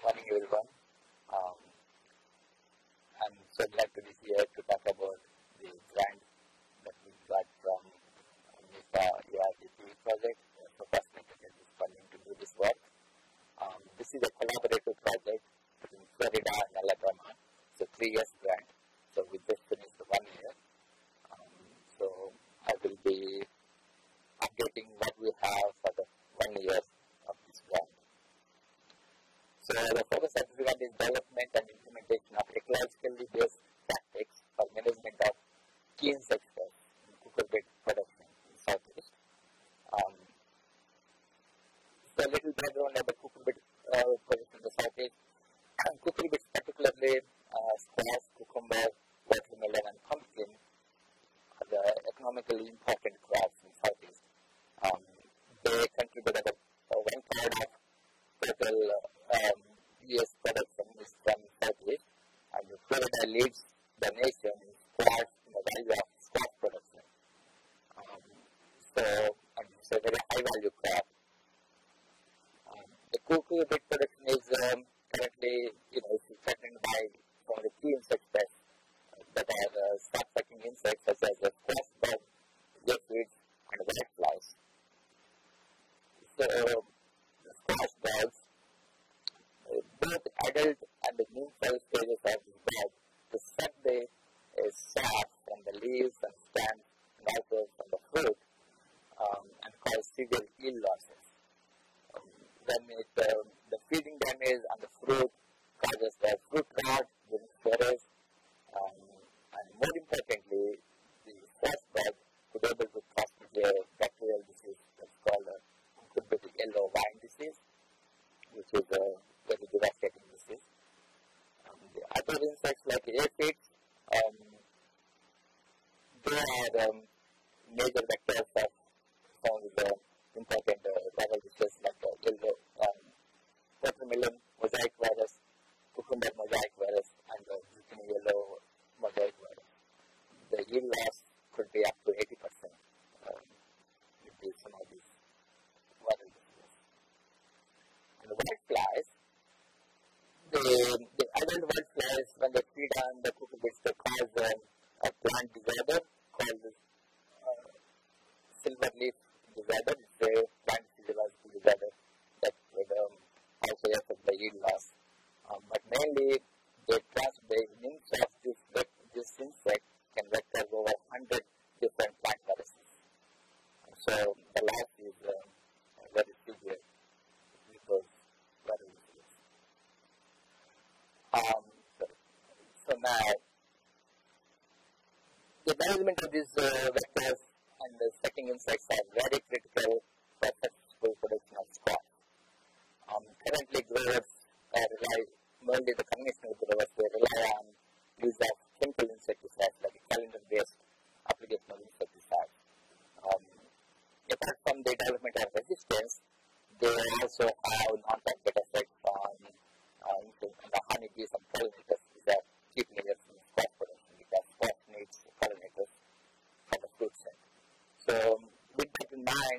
Morning, everyone. Um, I'm so glad to be here to talk about the grant that we got from NIFA ERDP project for facilitating this funding to do this work. This is a collaborative project between Florida and Alabama. It's a 3 years grant. So we just finished the 1 year. So I will be updating what we have for the 1 year of this grant. So the focus of this grant is development and implementation of ecologically-based tactics for management of key insect pests in cucurbit production in Southeast. So a little background about cucurbit production in the Southeast. Cucurbits, particularly squash, cucumber, watermelon, and pumpkin, are the economically important crops in Southeast. They contribute about 1/3 of total U.S. production is from Southeast, and Florida leads the nation in squash in the value of squash production. And it's a very high value crop. The cucurbit production is currently, threatened by some of the key insect pests that are sap-sucking insects such as the squash bug, aphids, and whiteflies. So the squash bugs, both adult and the nymphal stages of this bug, to suck the sap from the leaves and stems and also from the fruit and cause severe yield losses. The feeding damage on the fruit causes the fruit rot during storage, and more importantly, the squash bug could be able to transmit a bacterial disease that's called cucurbit yellow vine disease, which is a very devastating disease. The other insects like aphids, they are major vectors of some of the important viral diseases like yellow watermelon mosaic virus, cucumber mosaic virus, and the zucchini yellow mosaic virus. The yield loss could be up to 80% with some of these viral diseases. And the whiteflies, the adult whiteflies, when they feed on the cucurbits, they cause a plant disorder called silver leaf disorder. It's a plant physiological disorder that would also affect the yield loss. But mainly, the nymphs of this insect can vector over 100 different plant viruses. So the loss is very severe with those viral diseases. So now, the management of these vectors and the sucking insects are very critical for successful production of squash. Currently, growers rely, mainly the conventional growers, they rely on use of chemical insecticides like a calendar-based application of insecticides. Apart from the development of resistance, they also have non-target effects on the honeybees and pollinators. These are key players in squash production because squash needs pollinators for the fruit set. So, with that in mind,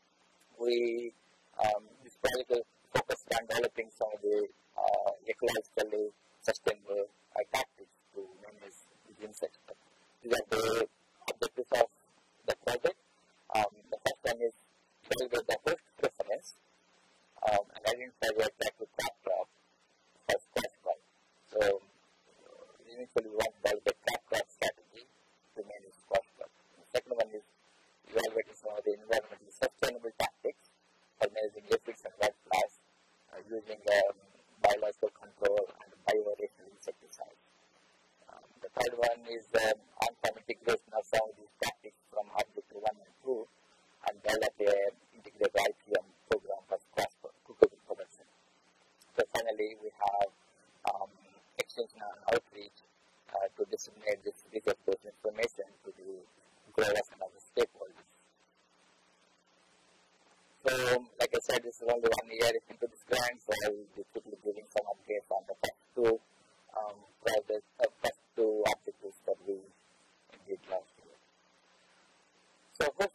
this project is focused on developing some of the ecologically sustainable tactics to manage these insects. These are the objectives of the project. The first one is to evaluate the host preference and identify the attractive crop for squash bug. So, initially we want to develop a crop strategy to manage squash bug. The second one is evaluating some of the environmentally sustainable tactics for managing aphids and whiteflies using biological control and bioevaluation insecticides. The third one is on-farm integration of some of these tactics from Objective 1 and 2 and develop an integrated IPM program for squash cucurbit production. So finally, we have extension and outreach to disseminate this research-based information to the growers and other stakeholders. So, like I said, this is only 1 year into this grant, so I will be quickly giving some updates on the first two objectives that we did last year. So, host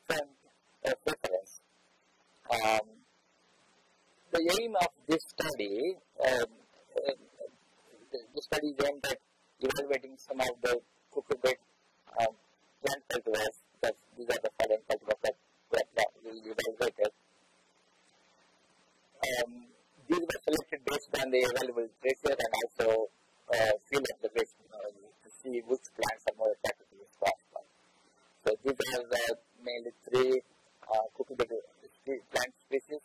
preference. The aim of this study the study is aimed at evaluating some of the cucurbit plant cultivars. These are the following cultivars that we evaluated. These were selected based on the available literature and also field observation to see which plants are more attractive to this grass plant. So these are mainly three cucurbit plant species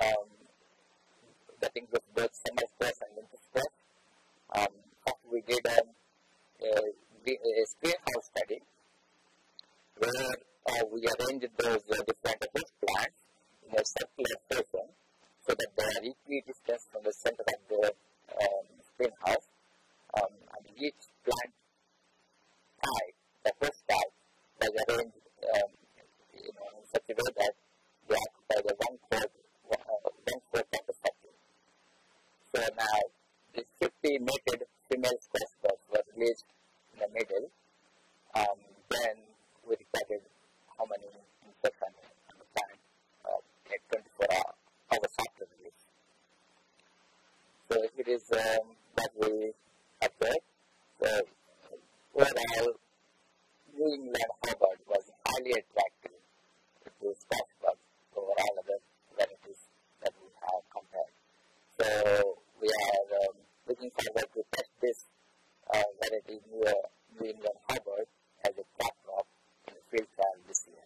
that include both summer squash and winter squash. First we did a greenhouse study where we arranged those different plants in a circular fashion so that they are equally distanced from the center of the greenhouse. And each plant type, the first type, was arranged in such a way that they occupy the one-fourth of the circle. So now, the 50 mated female squash buds were released in the middle. Then we recorded how many insects on the plant at 24 hours after release. So it is what we observed. So overall, New England Hubbard was highly attractive to squash bugs over all other varieties that we have compared. So we are looking forward to test this variety New England Hubbard as a crop crop in the field trial this year.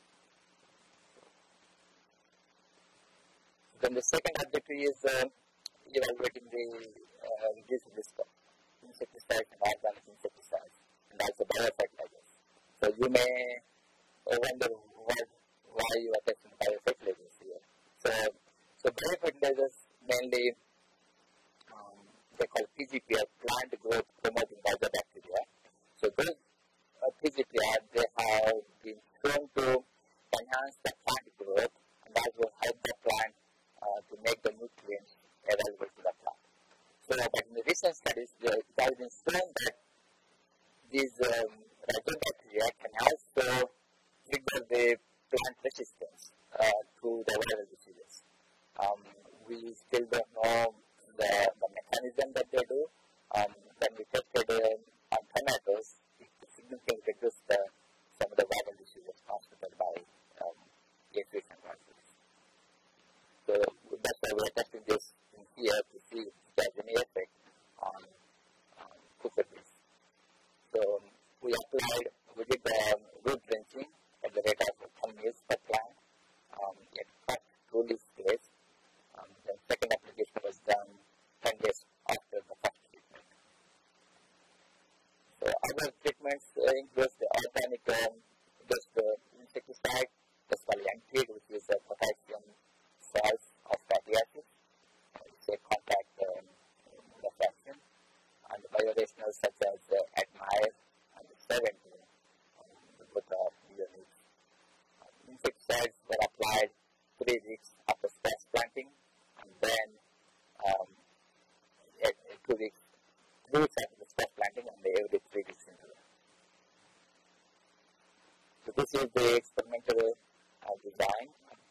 Then the second objective is evaluating the use of insecticides and organic insecticides and also biofertilizers. So you may wonder why you are testing biofertilizers here. So biofertilizers mainly they call PGPR, plant growth promoting bacteria. So those PGPR they have been shown to enhance the plant growth and also help the plant to make the nutrients available to the plant. So, but in the recent studies, it has been shown that these rhizobacteria can also trigger the plant resistance to the viral diseases. We still don't know the mechanism that they do. When we tested on tomatoes, it significantly reduced some of the viral diseases transmitted by aphids and viruses. So that's why we are testing this in here to see if it has any effect on cucurbits. So we did root drenching at the rate of 10 ml per plant at first 2 leaf stage. The second application was done 10 days after the first treatment. So other treatments include the organic insecticide, that's called Yankid, which is a potassium salts of fatty acids. It's a contact refraction. And biorationals such as Admire and 70, both are unique. Insecticides were applied 3 weeks after squash planting, and then 2 weeks, 3 weeks after the squash planting, and every 3 weeks interval. So this is the experimental design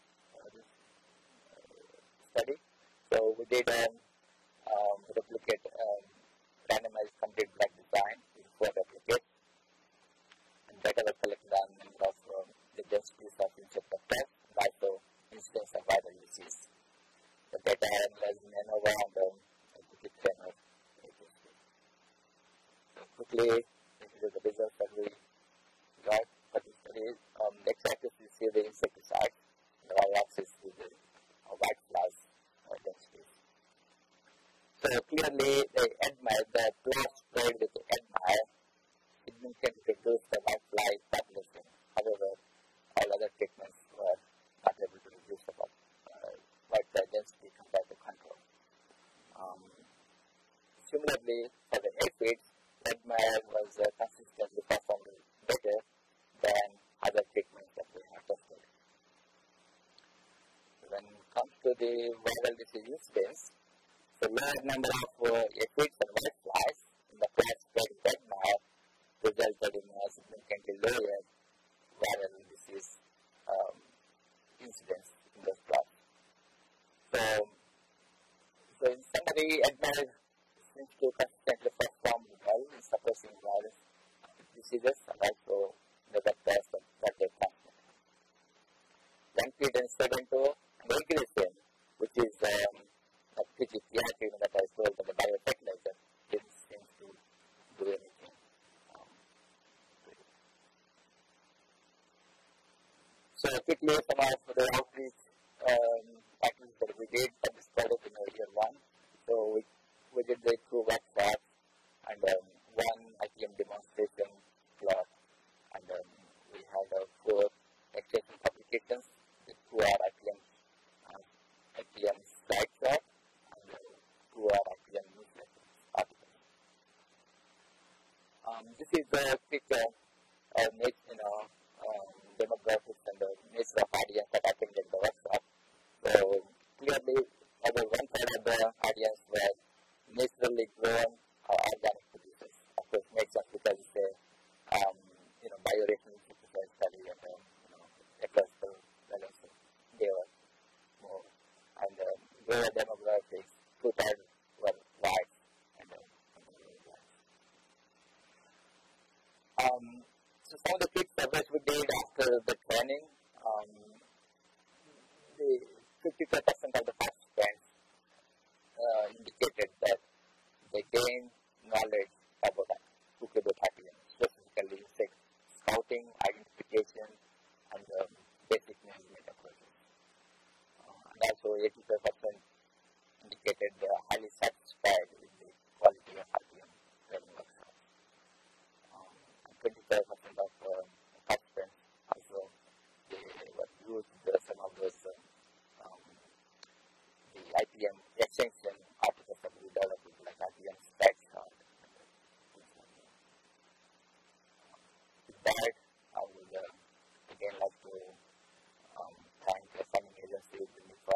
study. So we did replicate randomized complete blood design with 4 replicates, and data were collected on number of the densities of insect pests and also incidence of viral disease. The data are analyzed in ANOVA and duplicate framework. So quickly, this is the results that we got for this study. The x-axis you see the insecticides, the y-axis is the white flies densities. So clearly, the plot sprayed with the Admire significantly reduced the white fly population. However, all other treatments were not able to reduce the white fly density compared to control. Similarly, for the aphids, Admire was consistently performed better than other treatments that we have tested. When it comes to the viral disease incidence, the large number of aphids and white flies in the plot spread with Admire resulted in a significantly lower viral disease incidence in those plots. So in summary, Admire seems to consistently perform well in suppressing virus diseases and also the vectors that they transmit. Then feed instead into magnesium, which is that I told that the biofertilizer didn't seem to do anything. So quickly, some of the outreach activities that we did for this product in year one. So we did the 2 workshops and 1 IPM demonstration plot, and we had 4 extension publications with 2 IPM slide chart and 2 IPM newsletter articles. This is the quick demographics and the nature of audience that attended the workshop. So clearly, over 1/3 of the audience were naturally grown organic producers. Of course, makes sense because it's a bioreactive study and ecological balance. They were more, and grower demographics 2/3 were white and so some of the quick surveys we did after the training, the 55% of the participants indicated that they gained knowledge about cucurbit pathogen, specifically insect scouting, identification, and basic management approaches. And also 85% indicated they are highly satisfied with the quality of IPM training workshops. And 25% of participants also they were used some of those the IPM extension articles that we developed, like IPM stats. With that, I would again like to thank the funding agency, the NIFA,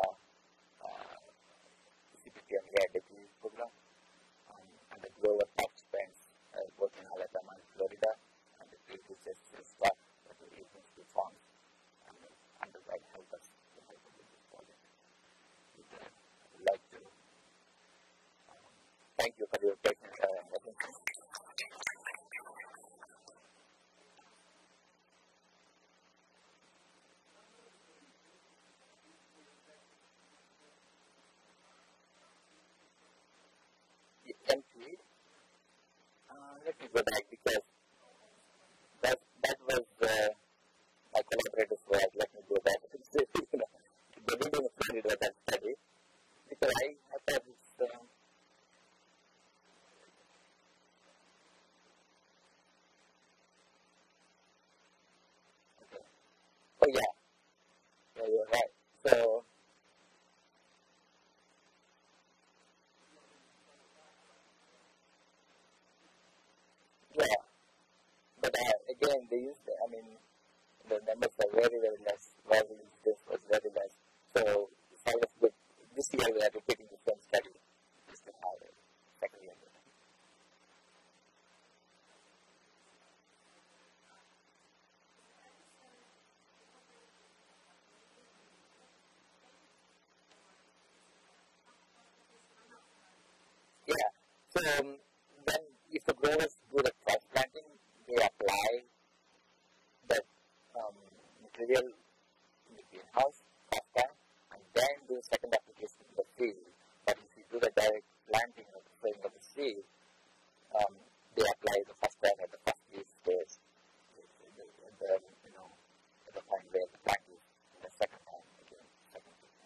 CPP and AIDP program, and the global participants both in Alabama and Florida, and the field research staff that the agency formed and undergrad help us to help with this project. I would like to thank you for your patience and attention. Let me go back because that was my collaborators were. Let me go back. They didn't explain it that study because I thought it's okay. Oh yeah, you're right. So yeah, but again, they used. The numbers are very less. Volume this was very less. So it's always good. This year we are repeating the same study just to have a second year. Yeah. So then, if the growers do the transplanting, they apply that material in the greenhouse first time, and then do second application in the field. But if you do the direct planting or the sowing of the seed, they apply the first time at the first leaf stage, at the point where the plant is, and the second time again, second leaf.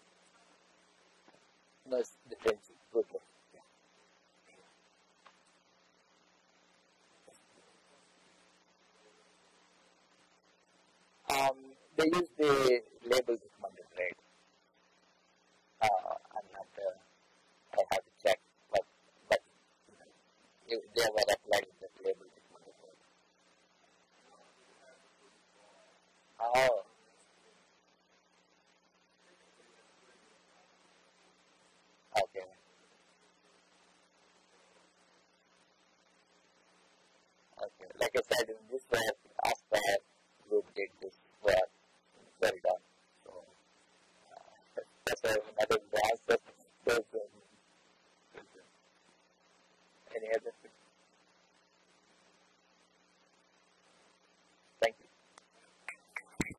No, it's the drenching, good. They use the label recommended rate. I'm not, I have to check, but they were applying the label recommended rate. Oh. Okay. Okay. Like I said, in this work, ASPAR group did this work very done. So that's another answer. any other